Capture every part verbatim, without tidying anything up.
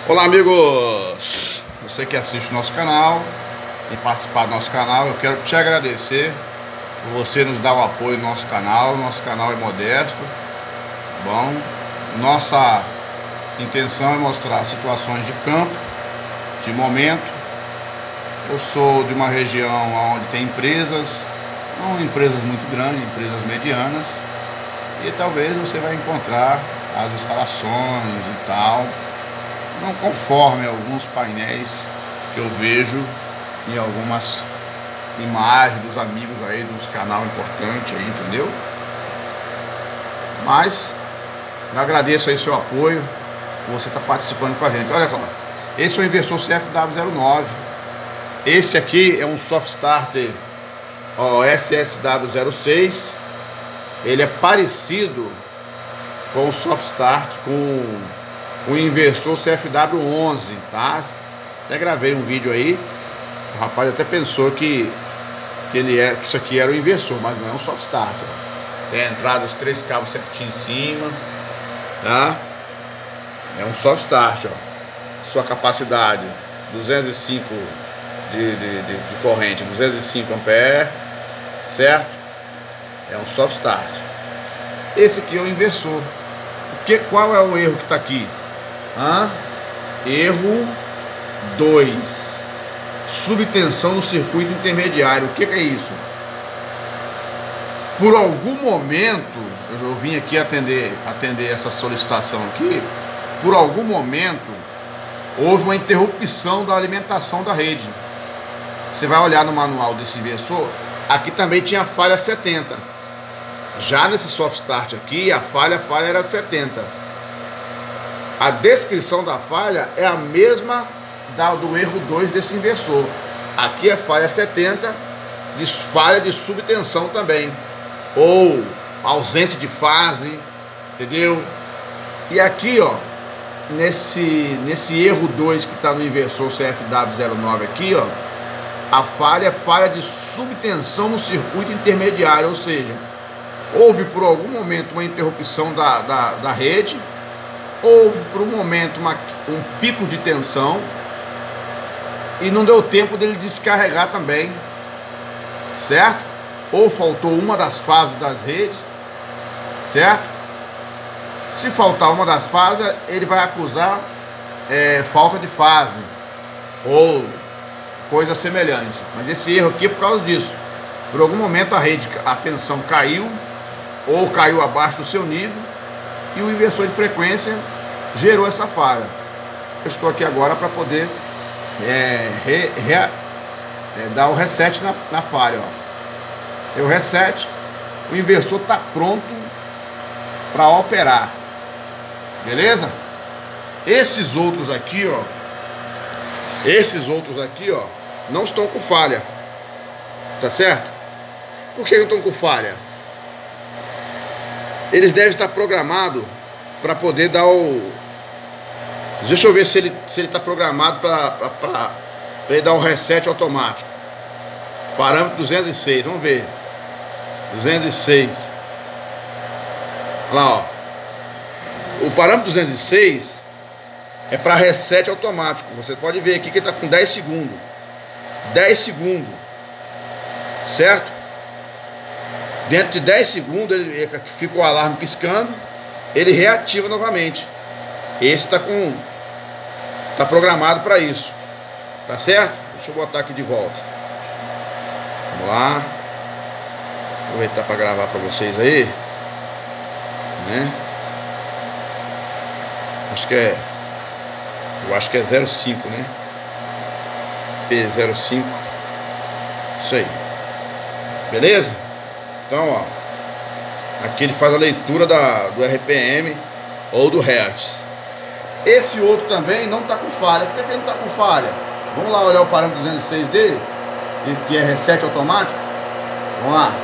Olá, amigos! Você que assiste o nosso canal e participar do nosso canal, eu quero te agradecer por você nos dar o apoio no nosso canal. Nosso canal é modesto, tá bom? Nossa intenção é mostrar situações de campo, de momento. Eu sou de uma região onde tem empresas, não empresas muito grandes, empresas medianas, e talvez você vai encontrar as instalações e tal, não conforme alguns painéis que eu vejo em algumas imagens dos amigos aí dos canal importante aí, entendeu? Mas eu agradeço aí seu apoio, por você estar participando com a gente. Olha só, esse é o inversor C F W zero nove. Esse aqui é um soft starter ó, S S W zero seis. Ele é parecido com o soft start com o inversor C F W onze, tá? Até gravei um vídeo aí, o rapaz até pensou que, que, ele é, que isso aqui era o inversor, mas não é um soft start, ó. Tem a entrada, os três cabos certinho em cima, tá? É um soft start, ó. Sua capacidade duzentos e cinco de, de, de, de corrente, duzentos e cinco amperes, certo? É um soft start. Esse aqui é o inversor. Que, qual é o erro que está aqui? Ah, erro dois. Subtensão no circuito intermediário. O que, que é isso? Por algum momento, eu vim aqui atender, atender essa solicitação aqui. Por algum momento, houve uma interrupção da alimentação da rede. Você vai olhar no manual desse inversor, aqui também tinha falha setenta. Já nesse soft start aqui, a falha, a falha era setenta. A descrição da falha é a mesma da, do erro dois desse inversor. Aqui é falha setenta, de falha de subtensão também, ou ausência de fase, entendeu? E aqui, ó, nesse, nesse erro dois que está no inversor C F W zero nove aqui, ó, a falha é falha de subtensão no circuito intermediário, ou seja, houve por algum momento uma interrupção da, da, da rede, houve por um momento uma, um pico de tensão e não deu tempo dele descarregar também, certo? Ou faltou uma das fases das redes, certo? Se faltar uma das fases, ele vai acusar é, falta de fase ou coisa semelhante. Mas esse erro aqui é por causa disso. Por algum momento a rede, a tensão caiu ou caiu abaixo do seu nível e o inversor de frequência gerou essa falha. Eu estou aqui agora para poder é, re, re, é, dar o reset na, na falha. Ó. Eu reset, o inversor está pronto para operar. Beleza? Esses outros aqui, ó, esses outros aqui, ó, não estão com falha. Tá certo? Por que não estão com falha? Eles devem estar programados para poder dar o... Deixa eu ver se ele se ele está programado para ele dar um reset automático. Parâmetro duzentos e seis, vamos ver. duzentos e seis. Olha lá, ó. O parâmetro duzentos e seis é para reset automático. Você pode ver aqui que ele está com dez segundos. dez segundos. Certo? Dentro de dez segundos ele fica o alarme piscando, ele reativa novamente. Esse está com tá programado para isso. Tá certo? Deixa eu botar aqui de volta. Vamos lá. Aproveitar para gravar para vocês aí, né? Acho que é eu acho que é zero cinco, né? P zero cinco. Isso aí. Beleza? Então, ó, aqui ele faz a leitura da, do R P M ou do Hertz. Esse outro também não está com falha. Por que ele não está com falha? Vamos lá olhar o parâmetro duzentos e seis dele, que é reset automático. Vamos lá.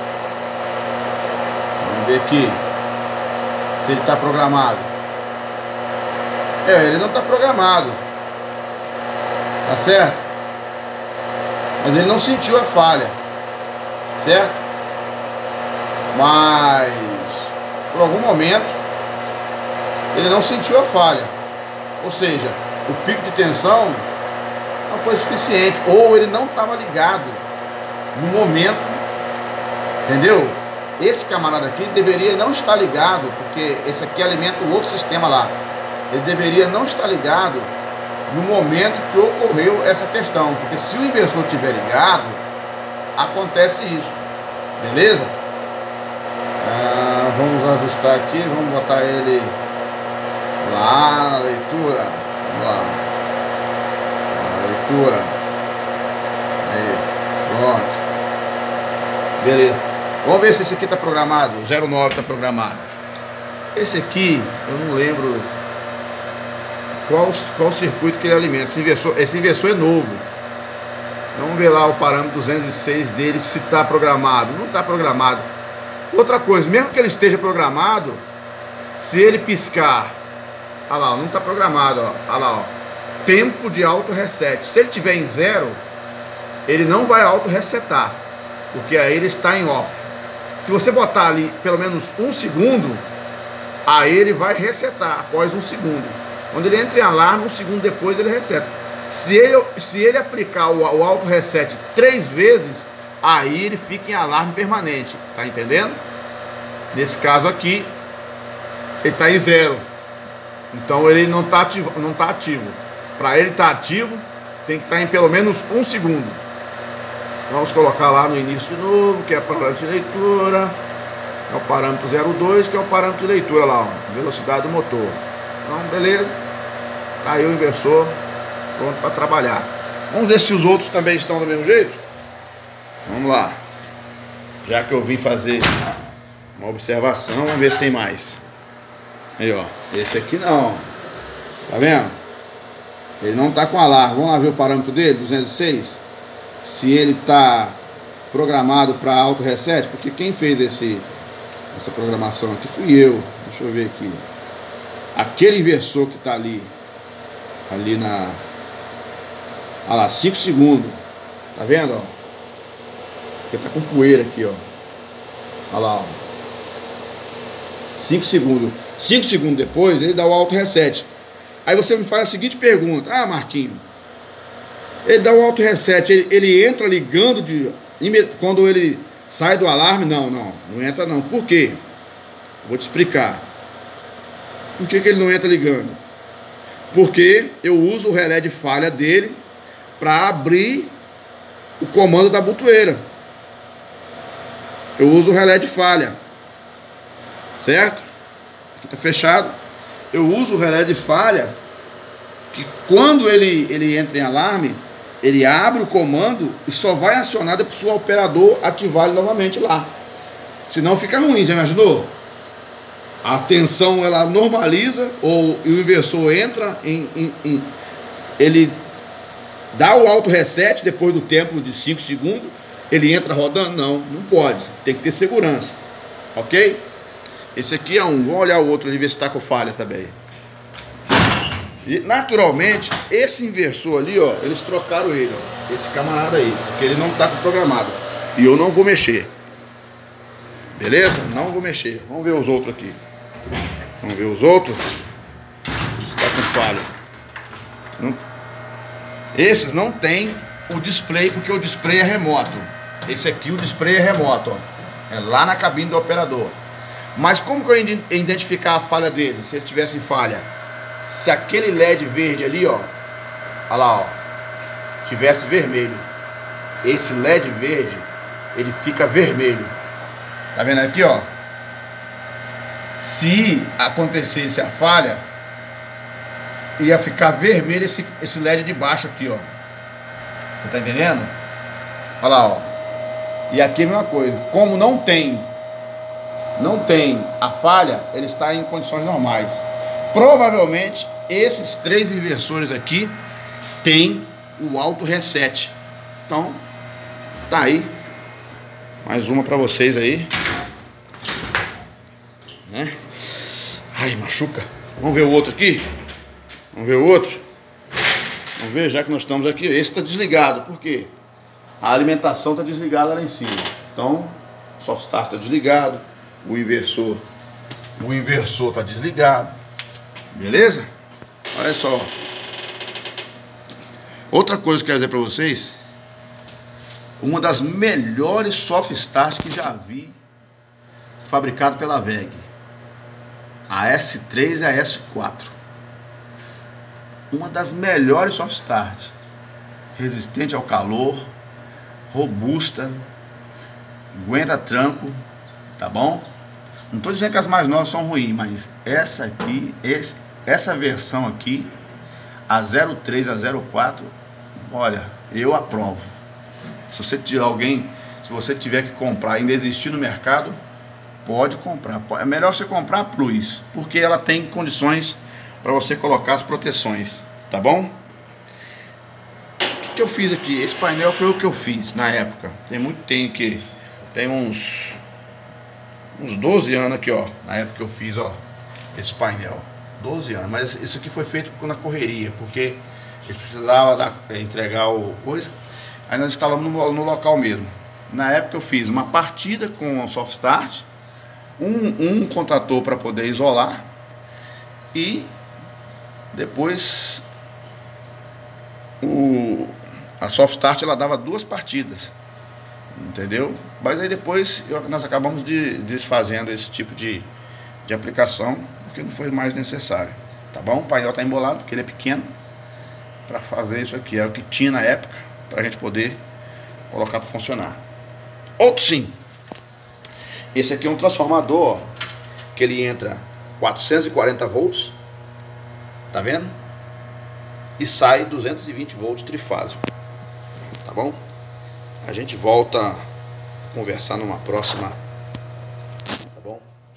Vamos ver aqui se ele está programado. É, ele não está programado. Tá certo? Mas ele não sentiu a falha. Certo? Mas por algum momento ele não sentiu a falha. Ou seja, o pico de tensão não foi suficiente, ou ele não estava ligado no momento, entendeu? Esse camarada aqui deveria não estar ligado, porque esse aqui alimenta o outro sistema lá. Ele deveria não estar ligado no momento que ocorreu essa questão, porque se o inversor estiver ligado, acontece isso, beleza? Ah, vamos ajustar aqui, vamos botar ele lá na leitura, vamos lá, na leitura, aí, pronto, beleza. Vamos ver se esse aqui está programado, o zero nove está programado. Esse aqui, eu não lembro qual, qual circuito que ele alimenta. Esse inversor, esse inversor é novo. Vamos ver lá o parâmetro duzentos e seis dele, se está programado. Não está programado. Outra coisa, mesmo que ele esteja programado, se ele piscar, olha lá, não está programado, ó, olha lá, ó, tempo de auto reset. Se ele tiver em zero, ele não vai auto resetar, porque aí ele está em off. Se você botar ali pelo menos um segundo, aí ele vai resetar após um segundo. Quando ele entra em alarme, um segundo depois ele reseta. Se ele, se ele aplicar o, o auto reset três vezes, aí ele fica em alarme permanente. Tá entendendo? Nesse caso aqui, ele está em zero. Então ele não está ativo. Não tá ativo. Para ele estar tá ativo, tem que estar tá em pelo menos um segundo. Vamos colocar lá no início de novo, que é parâmetro de leitura. É o parâmetro zero dois, que é o parâmetro de leitura lá, ó, velocidade do motor. Então, beleza. Tá aí o inversor pronto para trabalhar. Vamos ver se os outros também estão do mesmo jeito? Vamos lá. Já que eu vim fazer uma observação, vamos ver se tem mais. Aí, ó. Esse aqui não. Tá vendo? Ele não tá com alarme. Vamos lá ver o parâmetro dele, duzentos e seis. Se ele tá programado para auto reset, porque quem fez esse essa programação aqui fui eu. Deixa eu ver aqui. Aquele inversor que tá ali, ali na, olha lá, cinco segundos. Tá vendo, ó? Porque tá com poeira aqui, ó. Olha lá, ó. cinco segundos. cinco segundos depois ele dá o auto reset. Aí você me faz a seguinte pergunta: ah, Marquinho, ele dá o auto reset, ele, ele entra ligando de quando ele sai do alarme? Não, não, não entra não. Por quê? Vou te explicar. Por que que ele não entra ligando? Porque eu uso o relé de falha dele para abrir o comando da botoeira. Eu uso o relé de falha, certo? Aqui está fechado. Eu uso o relé de falha que quando ele, ele entra em alarme, ele abre o comando e só vai acionar depois se o operador ativar ele novamente lá. Senão fica ruim, já imaginou? A tensão ela normaliza, ou o inversor entra em, em, em ele dá o auto reset depois do tempo de cinco segundos, ele entra rodando? Não, não pode, tem que ter segurança, ok? Esse aqui é um, vamos olhar o outro ali, ver se está com falha também. E naturalmente, esse inversor ali, ó, eles trocaram ele, ó, esse camarada aí, porque ele não está programado, e eu não vou mexer, beleza? Não vou mexer. Vamos ver os outros aqui. Vamos ver os outros. Está com falha. Não. Esses não tem o display, porque o display é remoto. Esse aqui, o display é remoto, ó. É lá na cabine do operador. Mas como que eu ia identificar a falha dele? Se ele tivesse falha, se aquele L E D verde ali, ó, olha lá, ó, tivesse vermelho, esse L E D verde, ele fica vermelho. Tá vendo aqui, ó? Se acontecesse a falha, ia ficar vermelho esse, esse L E D de baixo aqui, ó. Você tá entendendo? Olha lá, ó. E aqui a mesma coisa. Como não tem, não tem a falha, ele está em condições normais. Provavelmente esses três inversores aqui tem o auto reset. Então, tá aí. Mais uma para vocês aí. Né? Ai, machuca. Vamos ver o outro aqui. Vamos ver o outro. Vamos ver, já que nós estamos aqui. Esse está desligado. Por quê? A alimentação está desligada lá em cima. Então, soft start está desligado. O inversor, o inversor está desligado. Beleza? Olha só. Outra coisa que eu quero dizer para vocês, uma das melhores soft start que já vi fabricado pela W E G, a S três e a S quatro. Uma das melhores soft start, resistente ao calor, robusta, aguenta tranco, tá bom? Não estou dizendo que as mais novas são ruins, mas essa aqui, esse, essa versão aqui, a zero três, a zero quatro, olha, eu aprovo. Se você tiver alguém, se você tiver que comprar e ainda existir no mercado, pode comprar. É melhor você comprar a Plus, porque ela tem condições para você colocar as proteções, tá bom? O que, que eu fiz aqui? Esse painel foi o que eu fiz na época. Tem muito tempo que tem uns uns doze anos aqui, ó, na época que eu fiz, ó, esse painel. doze anos, mas isso aqui foi feito na correria, porque eles precisavam dar, entregar o coisa. Aí nós estávamos no, no local mesmo. Na época eu fiz uma partida com o soft start, um, um contrator para poder isolar, e depois o, a soft start ela dava duas partidas, entendeu? Mas aí depois eu, nós acabamos de, desfazendo esse tipo de, de aplicação, porque não foi mais necessário, tá bom? O painel está embolado porque ele é pequeno para fazer isso aqui, é o que tinha na época para a gente poder colocar para funcionar. Outro sim, esse aqui é um transformador, ó, que ele entra quatrocentos e quarenta volts, tá vendo? E sai duzentos e vinte volts trifásico, tá bom? A gente volta a conversar numa próxima, tá bom?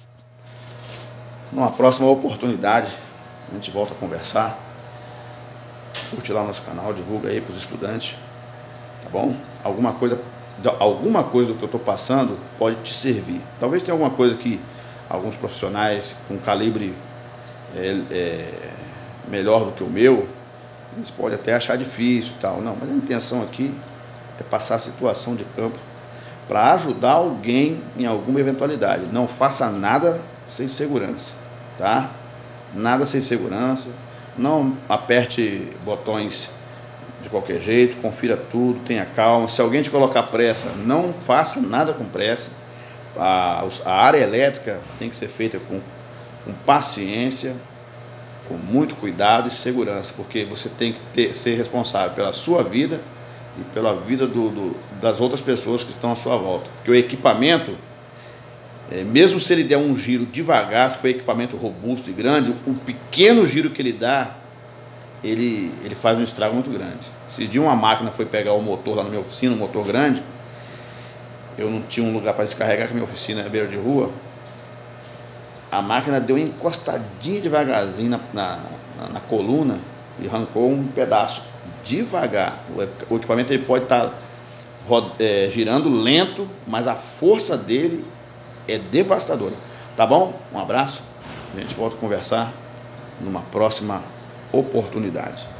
Numa próxima oportunidade, a gente volta a conversar. Curte lá o nosso canal, divulga aí para os estudantes, tá bom? Alguma coisa, alguma coisa do que eu estou passando pode te servir. Talvez tenha alguma coisa que alguns profissionais com calibre é, é, melhor do que o meu, eles podem até achar difícil e tal. Não, mas a intenção aqui é passar a situação de campo para ajudar alguém em alguma eventualidade. Não faça nada sem segurança, tá? Nada sem segurança. Não aperte botões de qualquer jeito, confira tudo, tenha calma. Se alguém te colocar pressa, não faça nada com pressa. A, a área elétrica tem que ser feita com, com paciência, com muito cuidado e segurança, porque você tem que ter, ser responsável pela sua vida e pela vida do, do, das outras pessoas que estão à sua volta. Porque o equipamento, é, mesmo se ele der um giro devagar, se for equipamento robusto e grande, o pequeno giro que ele dá, ele, ele faz um estrago muito grande. Se de uma máquina foi pegar o motor lá na minha oficina, um motor grande, eu não tinha um lugar para descarregar, que a minha oficina é beira de rua, a máquina deu uma encostadinha devagarzinho na, na, na, na coluna e arrancou um pedaço devagar. O, o equipamento ele pode estar é, girando lento, mas a força dele é devastadora. Tá bom? Um abraço. A gente volta a conversar numa próxima oportunidade.